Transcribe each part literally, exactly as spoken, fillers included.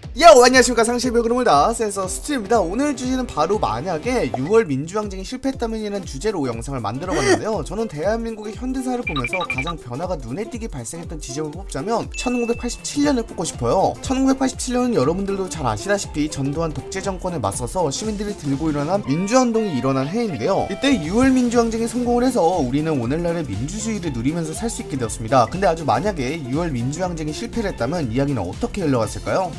요! 안녕하십니까, 상실배 그룹니다. 센서 스트입니다. 오늘 주제는 바로 만약에 유월 민주항쟁이 실패했다면이라는 주제로 영상을 만들어봤는데요. 저는 대한민국의 현대사를 보면서 가장 변화가 눈에 띄게 발생했던 지점을 뽑자면 천구백팔십칠 년을 뽑고 싶어요. 천구백팔십칠 년은 여러분들도 잘 아시다시피 전두환 독재 정권에 맞서서 시민들이 들고 일어난 민주화운동이 일어난 해인데요. 이때 유월 민주항쟁이 성공을 해서 우리는 오늘날의 민주주의를 누리면서 살 수 있게 되었습니다. 근데 아주 만약에 유월 민주항쟁이 실패를 했다면 이야기는 어떻게 흘러갔을까요?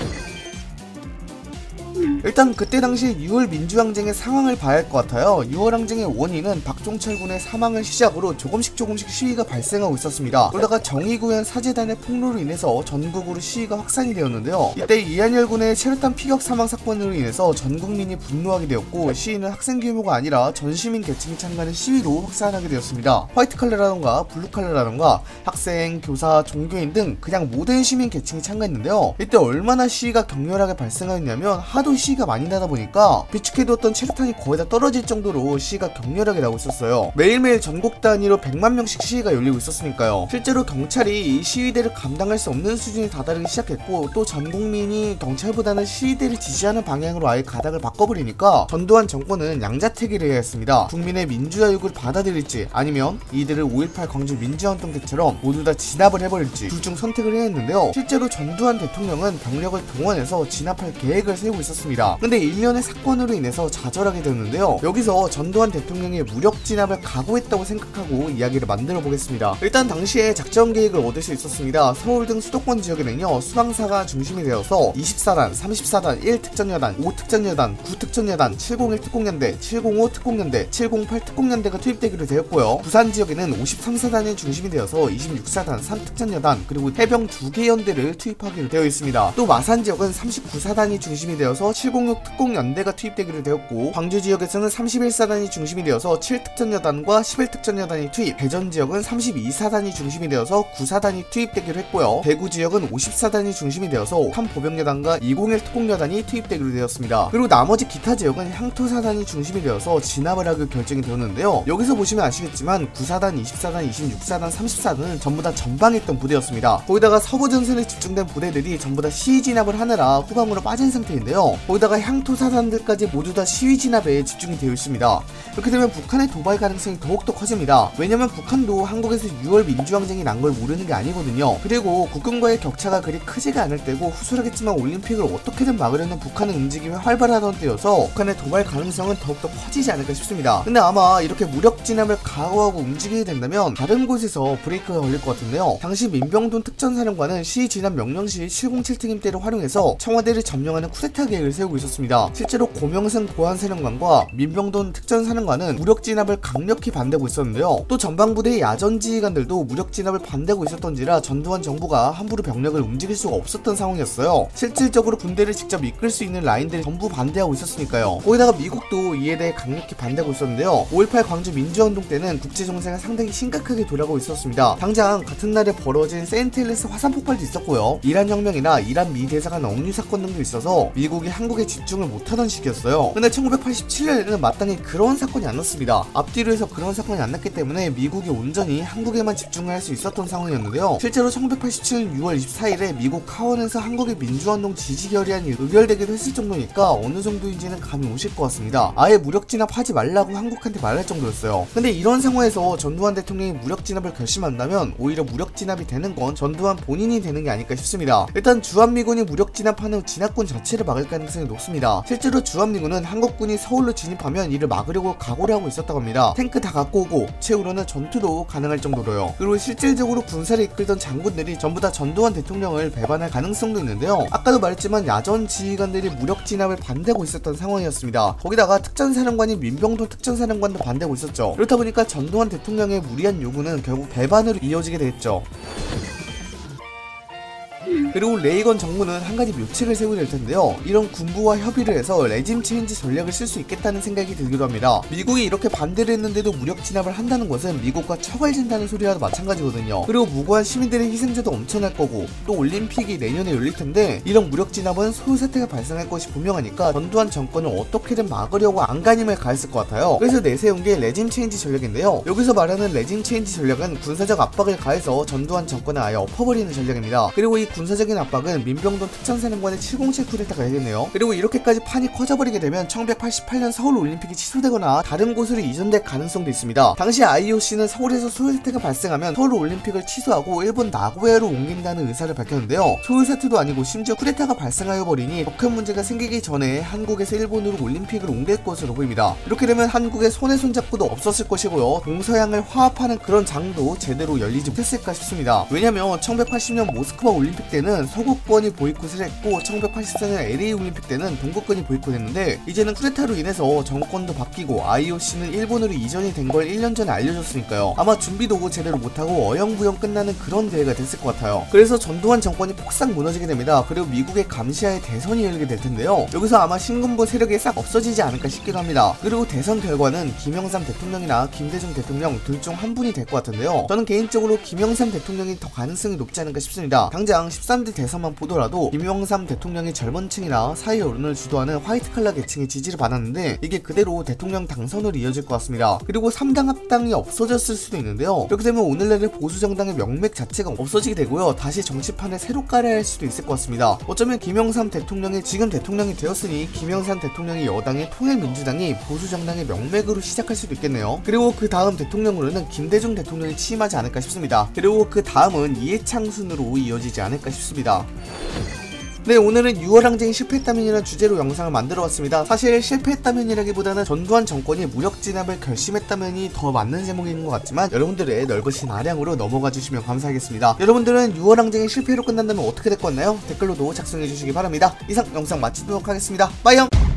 일단 그때 당시 유월 민주항쟁의 상황을 봐야 할 것 같아요. 유월 항쟁의 원인은 박종철 군의 사망을 시작으로 조금씩 조금씩 시위가 발생하고 있었습니다. 그러다가 정의구현 사재단의 폭로로 인해서 전국으로 시위가 확산이 되었는데요. 이때 이한열 군의 체류탄 피격 사망 사건으로 인해서 전 국민이 분노하게 되었고, 시위는 학생 규모가 아니라 전 시민 계층이 참가하는 시위로 확산하게 되었습니다. 화이트 칼라라던가 블루 칼라라던가 학생, 교사, 종교인 등 그냥 모든 시민 계층이 참가했는데요. 이때 얼마나 시위가 격렬하게 발생하였냐면 하도 시 시위가 많이 나다 보니까 비축해두었던 체류탄이 거의 다 떨어질 정도로 시위가 격렬하게 나고 있었어요. 매일매일 전국 단위로 백만 명씩 시위가 열리고 있었으니까요. 실제로 경찰이 이 시위대를 감당할 수 없는 수준에 다다르기 시작했고, 또 전 국민이 경찰보다는 시위대를 지지하는 방향으로 아예 가닥을 바꿔버리니까 전두환 정권은 양자택일을 해야 했습니다. 국민의 민주화 요구를 받아들일지 아니면 이들을 오일팔 광주 민주화운동 때처럼 모두 다 진압을 해버릴지 둘 중 선택을 해야 했는데요. 실제로 전두환 대통령은 병력을 동원해서 진압할 계획을 세우고 있었습니다. 근데 일련의 사건으로 인해서 좌절하게 되었는데요. 여기서 전두환 대통령의 무력 진압을 각오했다고 생각하고 이야기를 만들어 보겠습니다. 일단 당시에 작전 계획을 얻을 수 있었습니다. 서울 등 수도권 지역에는요, 수방사가 중심이 되어서 이십사 단, 삼십사 단, 일 특전여단, 오 특전여단, 구 특전여단, 칠공일 특공연대, 칠공오 특공연대, 칠공팔 특공연대가 투입되기로 되었고요. 부산 지역에는 오십삼 사단이 중심이 되어서 이십육사 단, 삼 특전여단, 그리고 해병 두 개 연대를 투입하기로 되어 있습니다. 또 마산 지역은 삼십구 사단이 중심이 되어서 칠공육 특공연대가 투입되기로 되었고, 광주 지역에서는 삼십일 사단이 중심이 되어서 칠 특전여단과 십일 특전여단이 투입, 대전 지역은 삼십이 사단이 중심이 되어서 구 사단이 투입되기로 했고요. 대구 지역은 오십 사단이 중심이 되어서 삼 보병여단과 이공일 특공여단이 투입되기로 되었습니다. 그리고 나머지 기타 지역은 향토 사단이 중심이 되어서 진압을 하기로 결정이 되었는데요. 여기서 보시면 아시겠지만 구 사단, 이십 사단, 이십육 사단, 삼십 사단은 전부 다 전방했던 부대였습니다. 거기다가 서부 전선에 집중된 부대들이 전부 다 시위 진압을 하느라 후방으로 빠진 상태인데요. 거기다가 향토 사단들까지 모두 다 시위 진압에 집중이 되어 있습니다. 이렇게 되면 북한의 도발 가능성이 더욱더 커집니다. 왜냐면 북한도 한국에서 유월 민주항쟁이 난 걸 모르는 게 아니거든요. 그리고 국군과의 격차가 그리 크지가 않을 때고, 후술하겠지만 올림픽을 어떻게든 막으려는 북한의 움직임이 활발하던 때여서 북한의 도발 가능성은 더욱더 커지지 않을까 싶습니다. 근데 아마 이렇게 무력 진압을 각오하고 움직이게 된다면 다른 곳에서 브레이크가 걸릴 것 같은데요. 당시 민병돈 특전사령관은 시위 진압 명령 시 칠공칠 특임대를 활용해서 청와대를 점령하는 쿠데타 계획을 세우고 있었습니다. 실제로 고명승 보안사령관과 민병돈 특전사령관은 무력 진압을 강력히 반대하고 있었는데요. 또 전방부대의 야전지휘관들도 무력 진압을 반대하고 있었던지라 전두환 정부가 함부로 병력을 움직일 수가 없었던 상황이었어요. 실질적으로 군대를 직접 이끌 수 있는 라인들이 전부 반대하고 있었으니까요. 거기다가 미국도 이에 대해 강력히 반대하고 있었는데요. 오일팔 광주 민주화운동 때는 국제정세가 상당히 심각하게 돌아가고 있었습니다. 당장 같은 날에 벌어진 세인트헬렌스 화산 폭발도 있었고요. 이란 혁명이나 이란 미 대사관 억류 사건 등도 있어서 미국이 한국에 집중을 못하던 시기였어요. 근데 천구백팔십칠 년에는 마땅히 그런 사건이 안 났습니다. 앞뒤로 해서 그런 사건이 안 났기 때문에 미국이 온전히 한국에만 집중을 할 수 있었던 상황이었는데요. 실제로 천구백팔십칠 년 유월 이십사일에 미국 하원에서 한국의 민주화운동 지지 결의안이 의결되기도 했을 정도니까 어느 정도인지는 감이 오실 것 같습니다. 아예 무력 진압하지 말라고 한국한테 말할 정도였어요. 근데 이런 상황에서 전두환 대통령이 무력 진압을 결심한다면 오히려 무력 진압이 되는 건 전두환 본인이 되는 게 아닐까 싶습니다. 일단 주한미군이 무력 진압하는 진압군 자체를 막을 가능성이 높습니다. 실제로 주한미군은 한국군이 서울로 진입하면 이를 막으려고 각오를 하고 있었다고 합니다. 탱크 다 갖고 오고 최후로는 전투도 가능할 정도로요. 그리고 실질적으로 군사를 이끌던 장군들이 전부 다 전두환 대통령을 배반할 가능성도 있는데요. 아까도 말했지만 야전 지휘관들이 무력 진압을 반대하고 있었던 상황이었습니다. 거기다가 특전사령관인 민병돈 특전사령관도 반대하고 있었죠. 그렇다 보니까 전두환 대통령의 무리한 요구는 결국 배반으로 이어지게 됐죠. 그리고 레이건 정부는 한 가지 묘책을 세우게 될 텐데요. 이런 군부와 협의를 해서 레짐 체인지 전략을 쓸 수 있겠다는 생각이 들기도 합니다. 미국이 이렇게 반대를 했는데도 무력 진압을 한다는 것은 미국과 처벌진다는 소리와도 마찬가지거든요. 그리고 무고한 시민들의 희생자도 엄청날 거고, 또 올림픽이 내년에 열릴 텐데 이런 무력 진압은 소요 사태가 발생할 것이 분명하니까 전두환 정권을 어떻게든 막으려고 안간힘을 가했을 것 같아요. 그래서 내세운 게 레짐 체인지 전략인데요. 여기서 말하는 레짐 체인지 전략은 군사적 압박을 가해서 전두환 정권을 아예 엎어버리는 전략입니다. 그리고 이 군사적인 압박은 민병돈 특전사령관의 칠공칠 쿠데타가 되겠네요. 그리고 이렇게까지 판이 커져버리게 되면 천백팔십팔 년 서울 올림픽이 취소되거나 다른 곳으로 이전될 가능성도 있습니다. 당시 아이오씨는 서울에서 소요 사태가 발생하면 서울 올림픽을 취소하고 일본 나고야로 옮긴다는 의사를 밝혔는데요. 소요 사태도 아니고 심지어 쿠데타가 발생하여 버리니 더 큰 문제가 생기기 전에 한국에서 일본으로 올림픽을 옮길 것으로 보입니다. 이렇게 되면 한국의 손에 손잡고도 없었을 것이고요. 동서양을 화합하는 그런 장도 제대로 열리지 못했을까 싶습니다. 왜냐면 천백팔십 년 모스크바 올림픽 때는 서구권이 보이콧을 했고 천백팔십사 년 엘에이 올림픽 때는 동구권이 보이콧했는데 이제는 쿠데타로 인해서 정권도 바뀌고 아이오씨는 일본으로 이전이 된 걸 일 년 전에 알려줬으니까요. 아마 준비도 제대로 못하고 어영부영 끝나는 그런 대회가 됐을 것 같아요. 그래서 전두환 정권이 폭삭 무너지게 됩니다. 그리고 미국의 감시하에 대선이 열리게 될 텐데요. 여기서 아마 신군부 세력이 싹 없어지지 않을까 싶기도 합니다. 그리고 대선 결과는 김영삼 대통령이나 김대중 대통령 둘 중 한 분이 될 것 같은데요. 저는 개인적으로 김영삼 대통령이 더 가능성이 높지 않을까 싶습니다. 당장 십삼 대 대선만 보더라도 김영삼 대통령이 젊은 층이나 사회 여론을 주도하는 화이트 칼라 계층의 지지를 받았는데 이게 그대로 대통령 당선으로 이어질 것 같습니다. 그리고 삼 당 합당이 없어졌을 수도 있는데요. 이렇게 되면 오늘날의 보수정당의 명맥 자체가 없어지게 되고요. 다시 정치판을 새로 깔아야 할 수도 있을 것 같습니다. 어쩌면 김영삼 대통령이 지금 대통령이 되었으니 김영삼 대통령의 여당의 통일민주당이 보수정당의 명맥으로 시작할 수도 있겠네요. 그리고 그 다음 대통령으로는 김대중 대통령이 취임하지 않을까 싶습니다. 그리고 그 다음은 이해창 순으로 이어지지 않을까 싶습니다. 네, 오늘은 유월 항쟁이 실패했다면이라는 주제로 영상을 만들어봤습니다. 사실 실패했다면이라기보다는 전두환 정권이 무력 진압을 결심했다면이 더 맞는 제목인 것 같지만 여러분들의 넓으신 아량으로 넘어가 주시면 감사하겠습니다. 여러분들은 유월 항쟁이 실패로 끝난다면 어떻게 될 것 같나요? 댓글로도 작성해 주시기 바랍니다. 이상 영상 마치도록 하겠습니다. 빠이영!